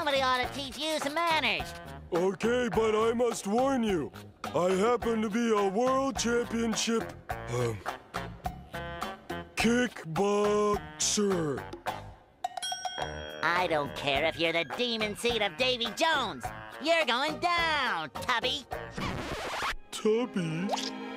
Somebody ought to teach you some manners. Okay, but I must warn you. I happen to be a world championship, kickboxer. I don't care if you're the demon seed of Davy Jones. You're going down, Tubby. Tubby?